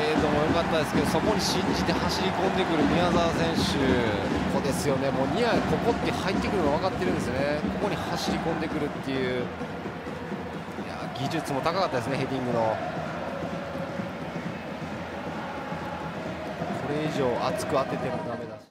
ドも良かったですけど、そこに信じて走り込んでくる宮澤選手、ここですよね。もうニアここって入ってくるの分かってるんですよね。ここに走り込んでくるっていう、いや技術も高かったですね、ヘディングの。これ以上熱く当ててもダメだし。